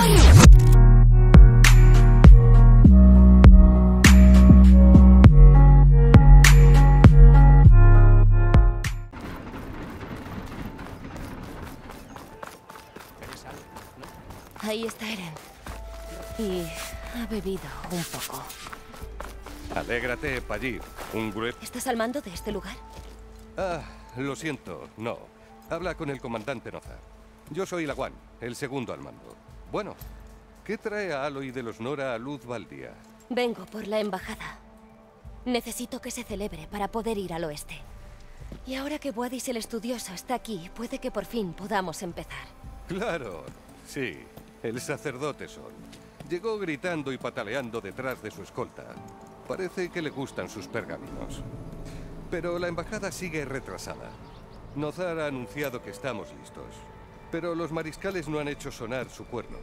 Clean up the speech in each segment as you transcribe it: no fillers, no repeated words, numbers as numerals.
Ahí está Eren. Y ha bebido un poco. Alégrate, Pallid. ¿Estás al mando de este lugar? Ah, lo siento, no. Habla con el comandante Nozar. Yo soy Lawan, el segundo al mando. Bueno, ¿qué trae a Aloy de los Nora a Luz Baldía? Vengo por la embajada. Necesito que se celebre para poder ir al oeste. Y ahora que Boadis el Estudioso está aquí, puede que por fin podamos empezar. Claro, sí. El sacerdote Sol. Llegó gritando y pataleando detrás de su escolta. Parece que le gustan sus pergaminos. Pero la embajada sigue retrasada. Nozar ha anunciado que estamos listos. Pero los mariscales no han hecho sonar su cuerno.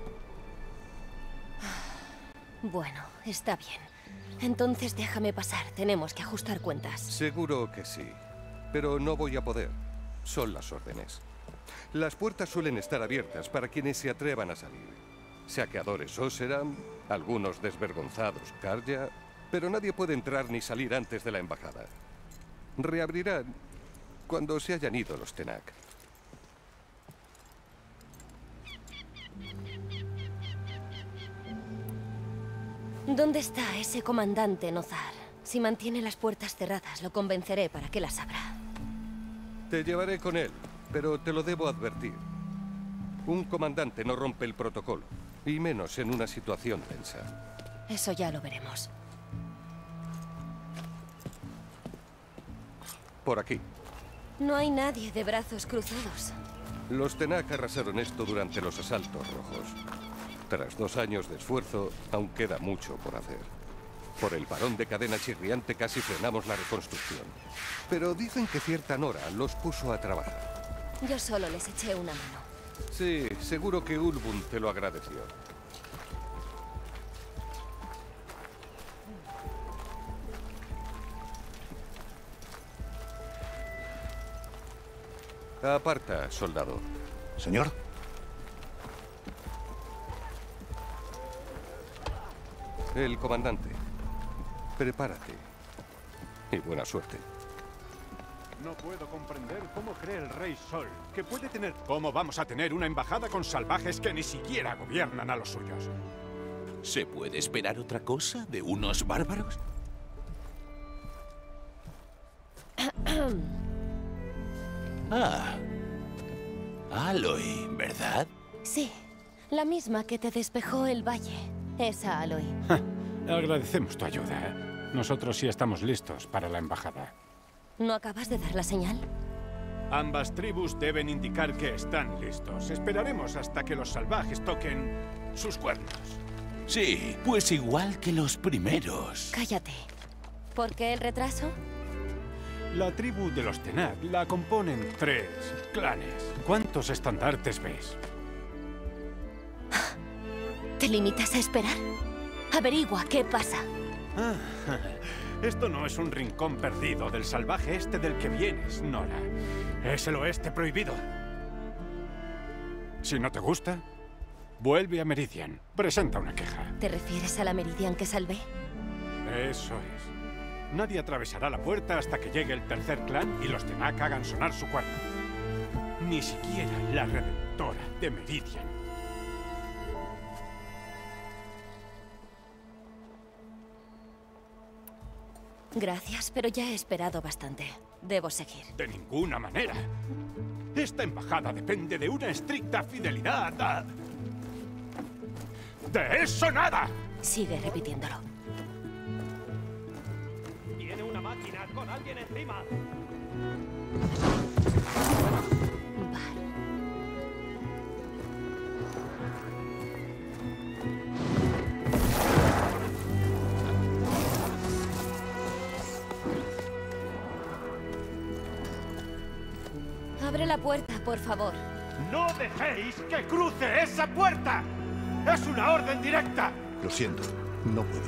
Bueno, está bien. Entonces déjame pasar. Tenemos que ajustar cuentas. Seguro que sí. Pero no voy a poder. Son las órdenes. Las puertas suelen estar abiertas para quienes se atrevan a salir. Saqueadores Oseram, algunos desvergonzados Karja, pero nadie puede entrar ni salir antes de la embajada. Reabrirán cuando se hayan ido los Tenak. ¿Dónde está ese comandante Nozar? Si mantiene las puertas cerradas, lo convenceré para que las abra. Te llevaré con él, pero te lo debo advertir. Un comandante no rompe el protocolo, y menos en una situación tensa. Eso ya lo veremos. Por aquí. No hay nadie de brazos cruzados. Los Tenak arrasaron esto durante los asaltos rojos. Tras 2 años de esfuerzo, aún queda mucho por hacer. Por el parón de cadena chirriante casi frenamos la reconstrucción. Pero dicen que cierta Nora los puso a trabajar. Yo solo les eché una mano. Sí, seguro que Ulbund te lo agradeció. Aparta, soldado. Señor. El comandante. Prepárate. Y buena suerte. No puedo comprender cómo cree el Rey Sol que puede tener... ¿Cómo vamos a tener una embajada con salvajes que ni siquiera gobiernan a los suyos? ¿Se puede esperar otra cosa de unos bárbaros? Ah. Aloy, ¿verdad? Sí, la misma que te despejó el valle. Esa Aloy. Agradecemos tu ayuda. Nosotros sí estamos listos para la embajada. ¿No acabas de dar la señal? Ambas tribus deben indicar que están listos. Esperaremos hasta que los salvajes toquen sus cuernos. Sí, pues igual que los primeros. Cállate. ¿Por qué el retraso? La tribu de los Tenak la componen 3 clanes. ¿Cuántos estandartes ves? ¿Te limitas a esperar? Averigua qué pasa. Esto no es un rincón perdido del salvaje este del que vienes, Nora. Es el oeste prohibido. Si no te gusta, vuelve a Meridian. Presenta una queja. ¿Te refieres a la Meridian que salvé? Eso es. Nadie atravesará la puerta hasta que llegue el tercer clan y los Tenak hagan sonar su cuerno. Ni siquiera la Redentora de Meridian. Gracias, pero ya he esperado bastante. Debo seguir. De ninguna manera. Esta embajada depende de una estricta fidelidad a... ¡De eso nada! Sigue repitiéndolo. Tiene una máquina con alguien encima. Vale. Abre la puerta, por favor. ¡No dejéis que cruce esa puerta! ¡Es una orden directa! Lo siento, no puedo.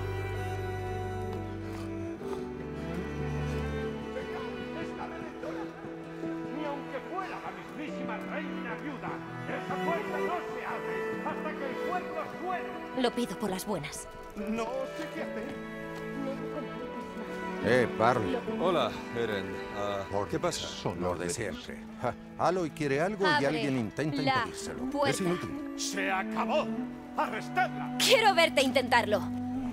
¡Esta redentora! Ni aunque fuera la mismísima reina viuda, esa puerta no se abre hasta que el cuerno Lo pido por las buenas. No sé qué hacer. Barley. Hola, Eren. ¿Qué pasa? Lo de siempre. Aloy quiere algo y Abre alguien intenta la impedírselo. puerta. Es inútil. ¡Se acabó! ¡Arrestadla! Quiero verte intentarlo.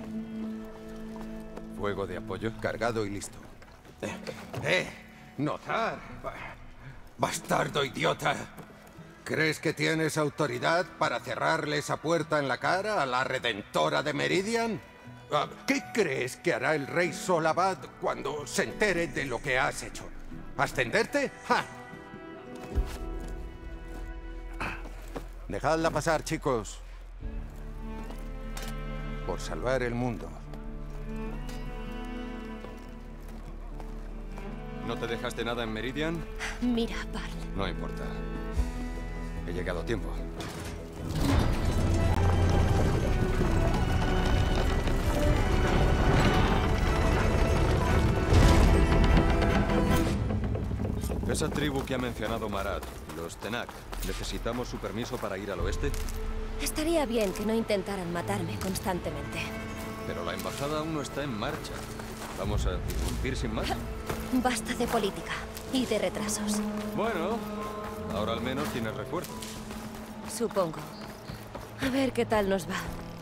¿Fuego de apoyo? Cargado y listo. Notar. Bastardo idiota. ¿Crees que tienes autoridad para cerrarle esa puerta en la cara a la Redentora de Meridian? ¿Qué crees que hará el rey Solabad cuando se entere de lo que has hecho? ¿Ascenderte? ¡Ja! Dejadla pasar, chicos. Por salvar el mundo. ¿No te dejaste nada en Meridian? Mira, Barl. No importa. He llegado a tiempo. Esa tribu que ha mencionado Marat, los Tenak, ¿necesitamos su permiso para ir al oeste? Estaría bien que no intentaran matarme constantemente. Pero la embajada aún no está en marcha. ¿Vamos a irrumpir sin más? Basta de política y de retrasos. Bueno, ahora al menos tienes refuerzos. Supongo. A ver qué tal nos va.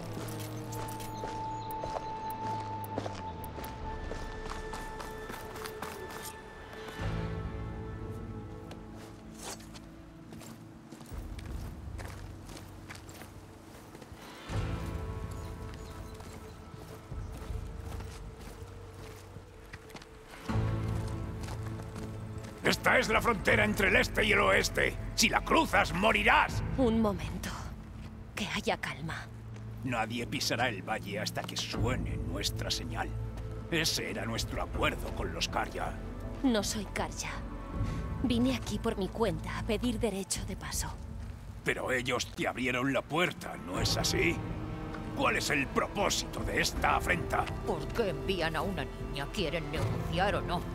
Esta es la frontera entre el este y el oeste. Si la cruzas, morirás. Un momento. Que haya calma. Nadie pisará el valle hasta que suene nuestra señal. Ese era nuestro acuerdo con los Karja. No soy Karja. Vine aquí por mi cuenta a pedir derecho de paso. Pero ellos te abrieron la puerta, ¿no es así? ¿Cuál es el propósito de esta afrenta? ¿Por qué envían a una niña? ¿Quieren negociar o no?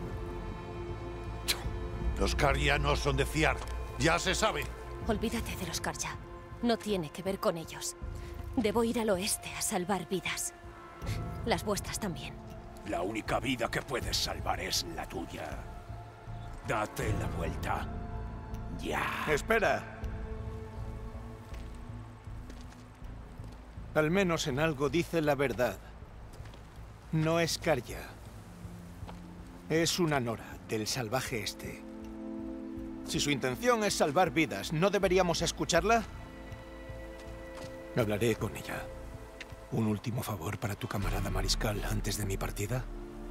Los Karja no son de fiar. Ya se sabe. Olvídate de los Karja. No tiene que ver con ellos. Debo ir al oeste a salvar vidas. Las vuestras también. La única vida que puedes salvar es la tuya. Date la vuelta. Ya. Espera. Al menos en algo dice la verdad. No es Karja. Es una Nora del salvaje este. Si su intención es salvar vidas, ¿no deberíamos escucharla? Hablaré con ella. ¿Un último favor para tu camarada mariscal antes de mi partida?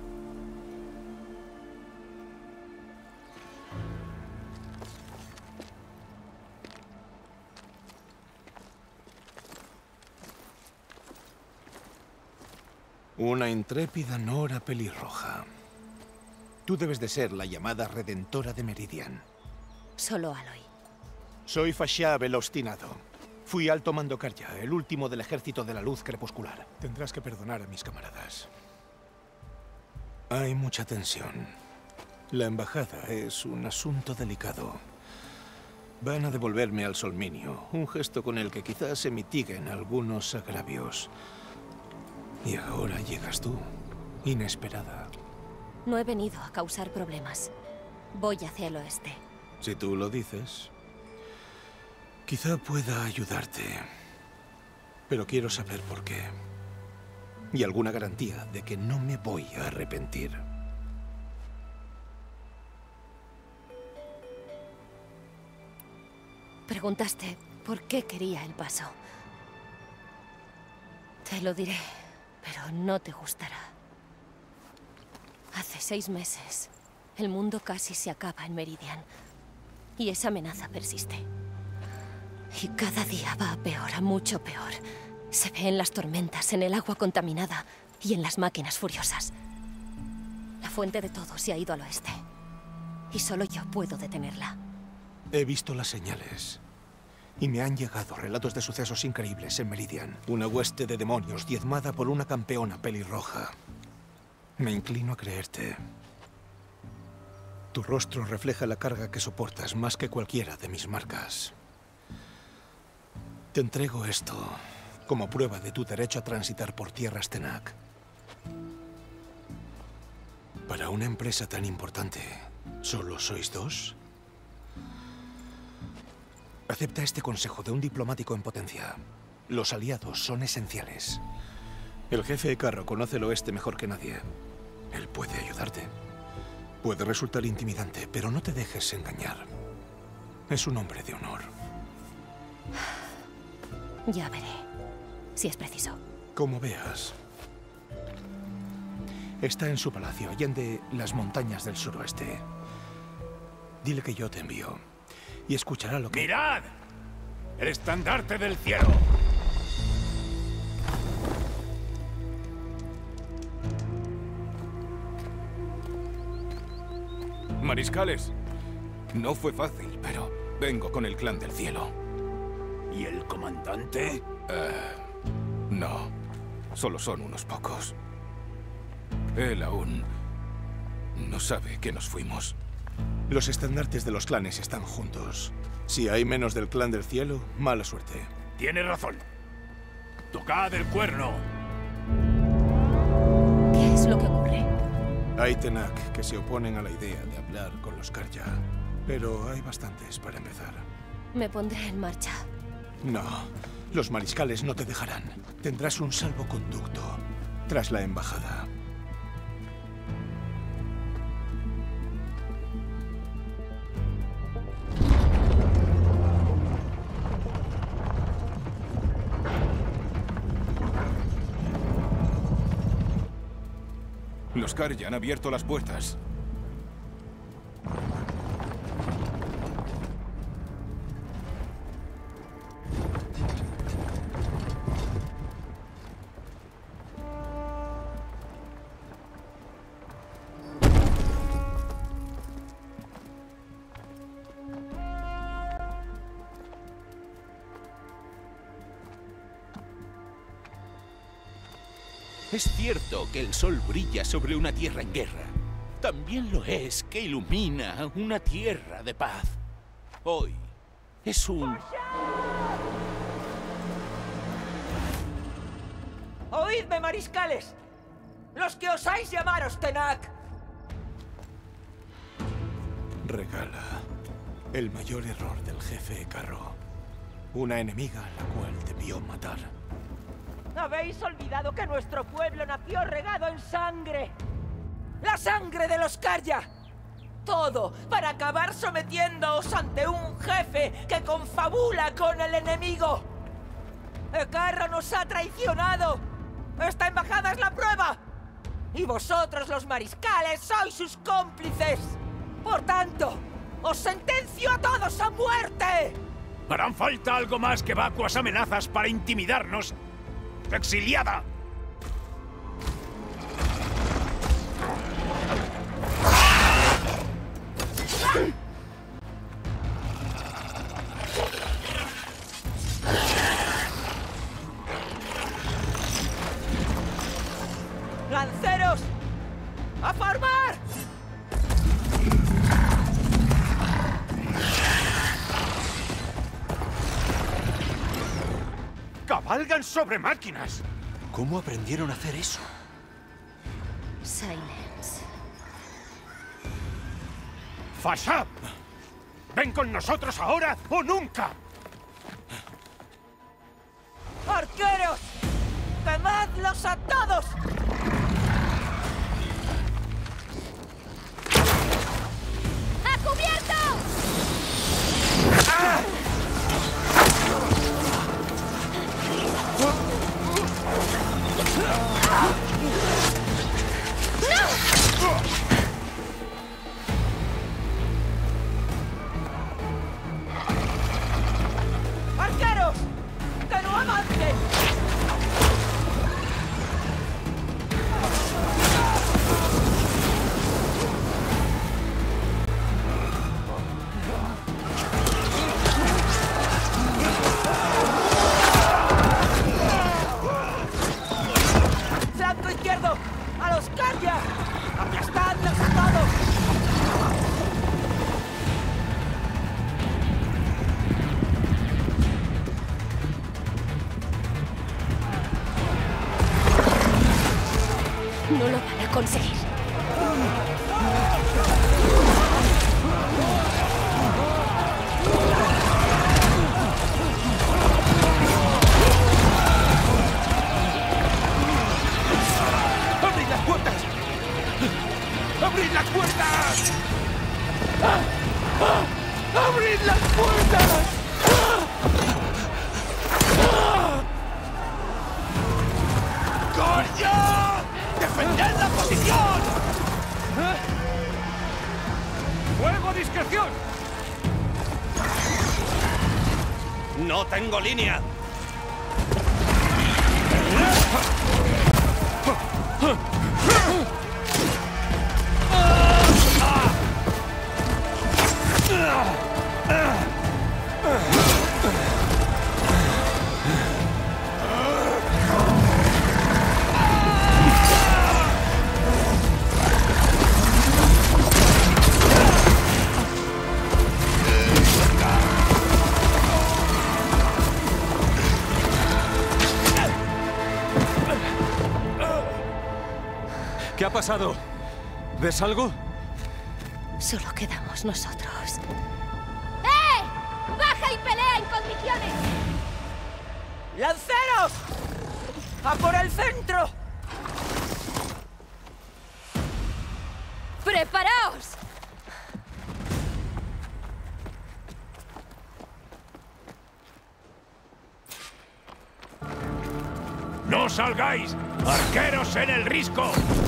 Una intrépida Nora pelirroja. Tú debes de ser la llamada Redentora de Meridian. Solo Aloy. Soy Fashab el Obstinado. Fui alto mando Karja, el último del ejército de la luz crepuscular. Tendrás que perdonar a mis camaradas. Hay mucha tensión. La embajada es un asunto delicado. Van a devolverme al Solminio, un gesto con el que quizás se mitiguen algunos agravios. Y ahora llegas tú, inesperada. No he venido a causar problemas. Voy hacia el oeste. Si tú lo dices, quizá pueda ayudarte. Pero quiero saber por qué. Y alguna garantía de que no me voy a arrepentir. Preguntaste por qué quería el paso. Te lo diré, pero no te gustará. Hace 6 meses, el mundo casi se acaba en Meridian. Y esa amenaza persiste. Y cada día va a peor, a mucho peor. Se ve en las tormentas, en el agua contaminada y en las máquinas furiosas. La fuente de todo se ha ido al oeste. Y solo yo puedo detenerla. He visto las señales. Y me han llegado relatos de sucesos increíbles en Meridian. Una hueste de demonios diezmada por una campeona pelirroja. Me inclino a creerte. Tu rostro refleja la carga que soportas más que cualquiera de mis marcas. Te entrego esto como prueba de tu derecho a transitar por tierras Tenak. Para una empresa tan importante, ¿solo sois dos? Acepta este consejo de un diplomático en potencia. Los aliados son esenciales. El jefe Carro conoce el oeste mejor que nadie. Él puede ayudarte. Puede resultar intimidante, pero no te dejes engañar. Es un hombre de honor. Ya veré, si es preciso. Como veas. Está en su palacio, allende las montañas del suroeste. Dile que yo te envío. Y escuchará lo que... ¡Mirad! ¡El estandarte del cielo! Mariscales, no fue fácil, pero vengo con el clan del cielo. ¿Y el comandante? No, solo son unos pocos. Él aún no sabe que nos fuimos. Los estandartes de los clanes están juntos. Si hay menos del clan del cielo, mala suerte. Tiene razón. ¡Tocad el cuerno! ¿Qué es lo que ocurre? Hay Tenak que se oponen a la idea de hablar con los Karja, pero hay bastantes para empezar. Me pondré en marcha. No, los mariscales no te dejarán. Tendrás un salvoconducto tras la embajada. Los Karja han abierto las puertas. Es cierto que el sol brilla sobre una tierra en guerra. También lo es que ilumina una tierra de paz. Hoy es un... ¡Oídme, mariscales! ¡Los que osáis llamaros Tenak! Regala el mayor error del jefe Carro. Una enemiga a la cual debió matar. Habéis olvidado que nuestro pueblo nació regado en sangre. ¡La sangre de los Karja! Todo para acabar sometiéndoos ante un jefe que confabula con el enemigo. Carro nos ha traicionado. Esta embajada es la prueba. Y vosotros, los mariscales, sois sus cómplices. Por tanto, os sentencio a todos a muerte. Harán falta algo más que vacuas amenazas para intimidarnos. ¡Exiliada! ¡Lanceros! ¡A formar! ¡Cabalgan sobre máquinas! ¿Cómo aprendieron a hacer eso? Silence. ¡Fashab! ¡Ven con nosotros ahora o nunca! ¡Arqueros! ¡Quemadlos a todos! ¡A cubierto! ¡Ah! ¡Arqueros! ¡Que no avancen! ¡Flanco izquierdo! ¡A los Karja! ¡Aplastadlos a todos! No lo van a conseguir. ¡Abrid las puertas! ¡Abrid las puertas! ¡Abrid las puertas! ¡Coño! ¡Defended la posición! ¡Fuego a discreción! ¡No tengo línea! ¿Qué ha pasado? ¿Ves algo? Solo quedamos nosotros. ¡Eh! ¡Baja y pelea en condiciones! ¡Lanceros! ¡A por el centro! ¡Preparaos! ¡No salgáis! ¡Arqueros en el risco!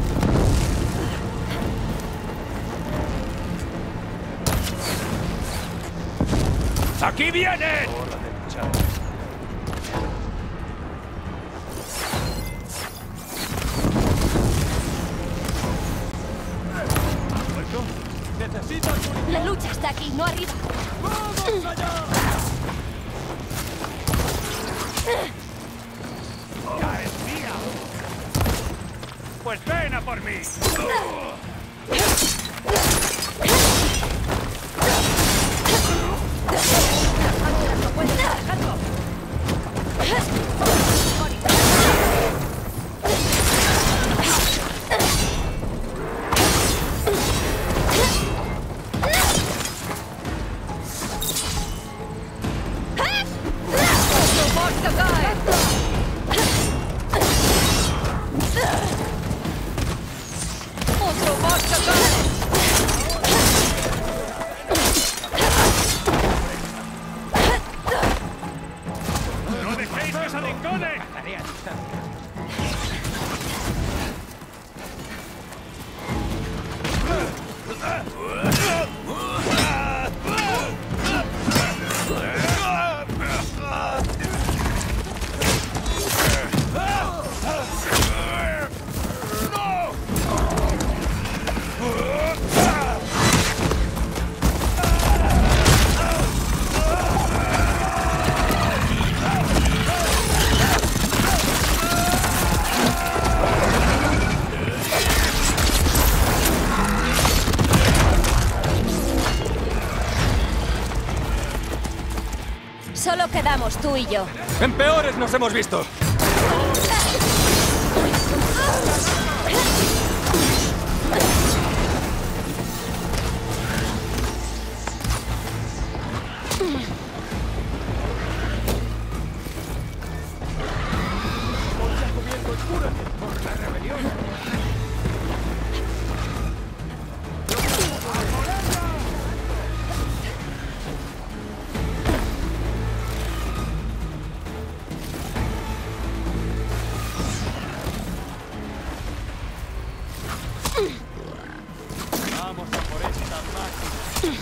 ¡Aquí vienen! La lucha está aquí, no arriba. ¡Vamos allá! ¡Ya es mía! Pues ven a por mí. ¡No dejéis que se alincone! Solo quedamos tú y yo. ¡En peores nos hemos visto! ¡Por la rebelión! Vamos a por esta máquina.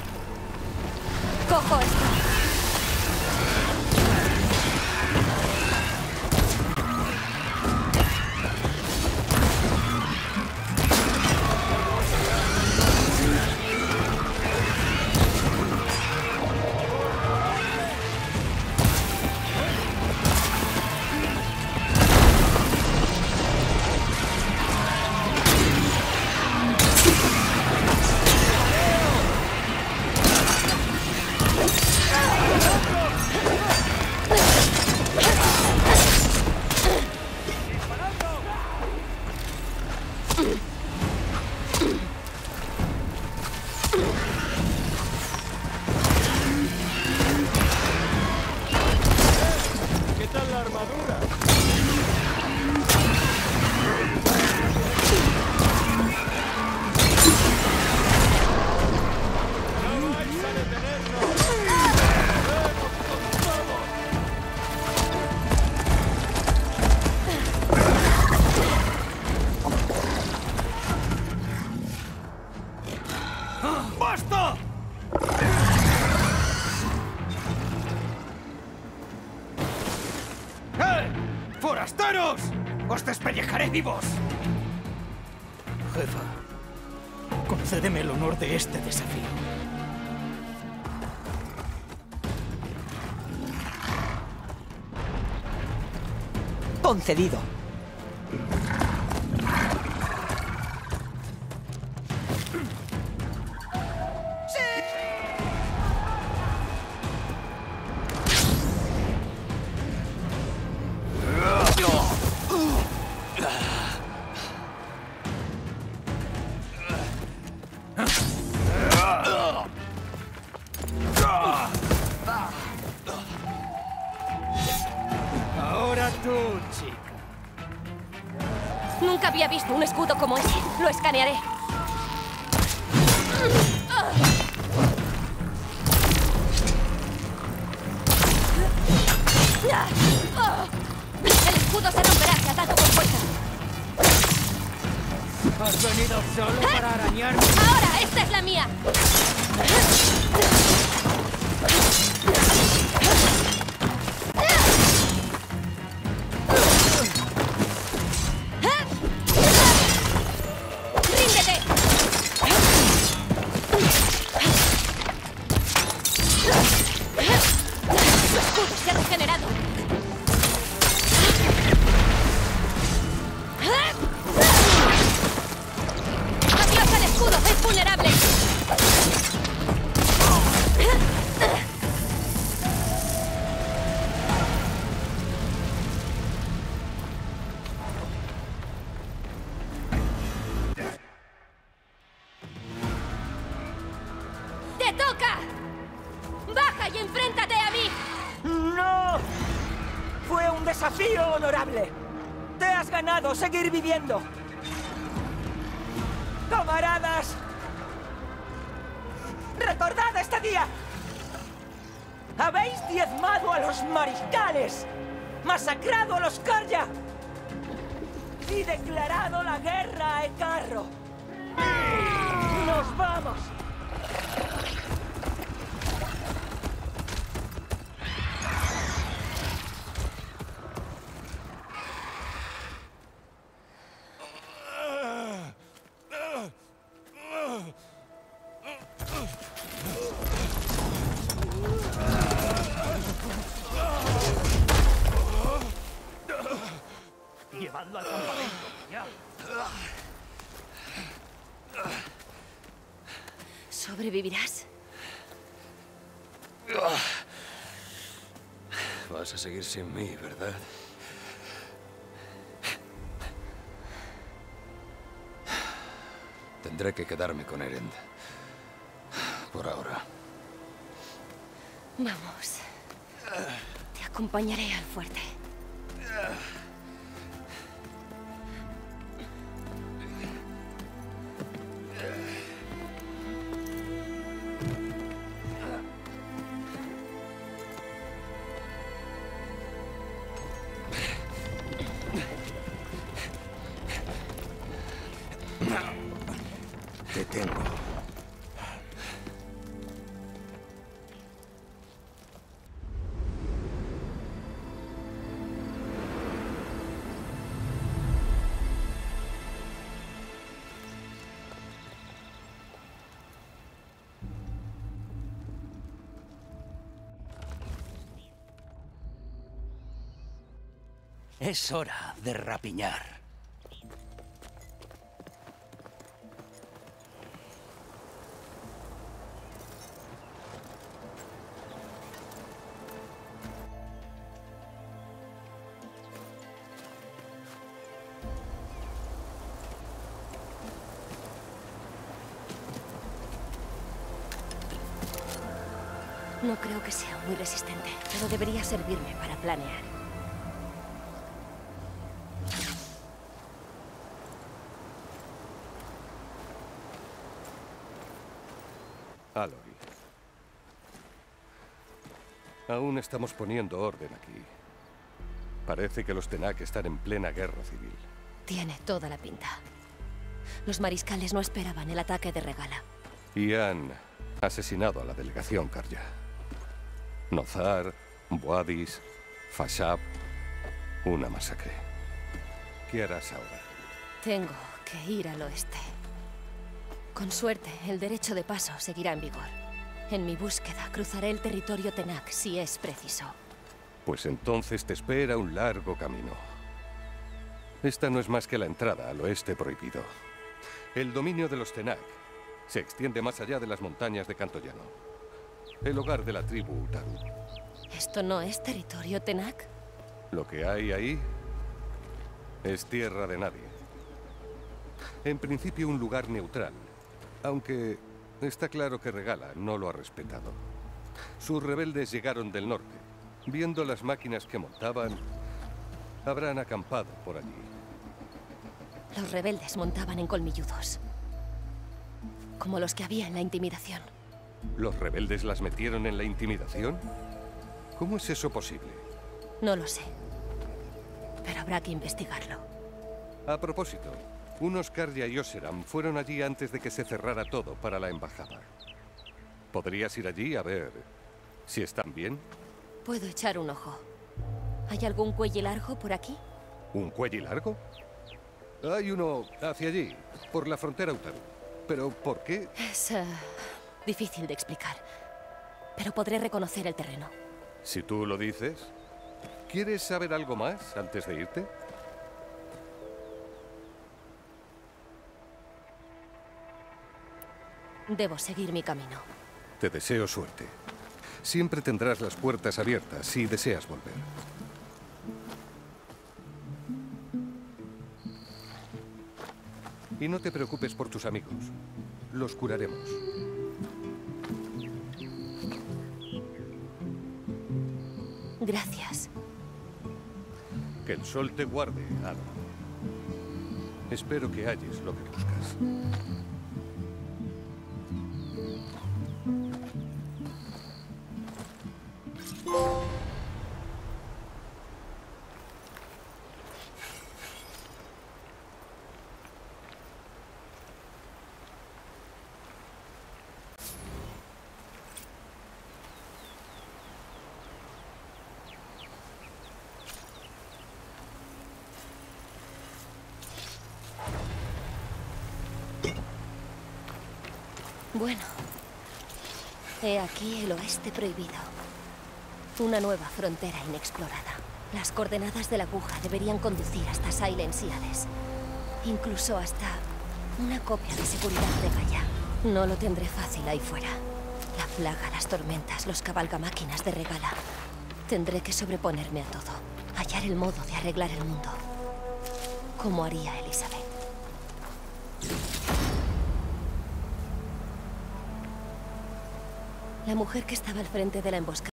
Cojo esto. armadura! ¡No vais a detenernos! ¡Vemos con todo! ¡Basta! ¡Eh! ¡Forasteros! ¡Os despellejaré vivos! Jefa, concédeme el honor de este desafío. Concedido. Ahora tú, chica. Nunca había visto un escudo como ese. Lo escanearé. El escudo se romperá si ataco con fuerza. ¿Has venido solo para arañarme? ¡Ahora! ¡Esta es la mía! ¡Ríndete! ¡Su escudo se ha regenerado! ¡Adiós al escudo! ¡Es vulnerable! ¡Te toca! ¡Baja y enfréntate a mí! ¡No! Fue un desafío honorable. Te has ganado seguir viviendo. ¡Camaradas! ¡Recordad este día! ¡Habéis diezmado a los mariscales! ¡Masacrado a los Karja! ¡Y declarado la guerra a Ekarro! ¡Nos vamos! Llevadlo al campamento, ya. ¿Sobrevivirás? Vas a seguir sin mí, ¿verdad? Tendré que quedarme con Erend. Por ahora. Vamos. Te acompañaré al fuerte. Te tengo. Es hora de rapiñar. No creo que sea muy resistente, pero debería servirme para planear. Aloy. Aún estamos poniendo orden aquí. Parece que los Tenak están en plena guerra civil. Tiene toda la pinta. Los mariscales no esperaban el ataque de Regala. Y han asesinado a la delegación Karja. Nozar, Boadis, Fashab. Una masacre. ¿Qué harás ahora? Tengo que ir al oeste. Con suerte, el derecho de paso seguirá en vigor. En mi búsqueda, cruzaré el territorio Tenak si es preciso. Pues entonces te espera un largo camino. Esta no es más que la entrada al oeste prohibido. El dominio de los Tenak se extiende más allá de las montañas de Cantoyano. El hogar de la tribu Utaru. ¿Esto no es territorio Tenak? Lo que hay ahí es tierra de nadie. En principio un lugar neutral, aunque está claro que Regala no lo ha respetado. Sus rebeldes llegaron del norte. Viendo las máquinas que montaban, habrán acampado por allí. Los rebeldes montaban en colmilludos. Como los que había en la intimidación. ¿Los rebeldes las metieron en la intimidación? ¿Cómo es eso posible? No lo sé. Pero habrá que investigarlo. A propósito, unos Karja y Oseram fueron allí antes de que se cerrara todo para la embajada. ¿Podrías ir allí a ver si están bien? Puedo echar un ojo. ¿Hay algún cuello largo por aquí? ¿Un cuello largo? Hay uno hacia allí, por la frontera Utaru. ¿Pero por qué? Es difícil de explicar. Pero podré reconocer el terreno. Si tú lo dices. ¿Quieres saber algo más antes de irte? Debo seguir mi camino. Te deseo suerte. Siempre tendrás las puertas abiertas si deseas volver. Y no te preocupes por tus amigos. Los curaremos. Gracias. Que el sol te guarde, Aloy. Espero que halles lo que buscas. Bueno, he aquí el oeste prohibido. Una nueva frontera inexplorada. Las coordenadas de la aguja deberían conducir hasta Silence y Hades. Incluso hasta una copia de seguridad de Gaia. No lo tendré fácil ahí fuera. La plaga, las tormentas, los cabalgamáquinas de Regala. Tendré que sobreponerme a todo. Hallar el modo de arreglar el mundo. Como haría Elizabeth. La mujer que estaba al frente de la emboscada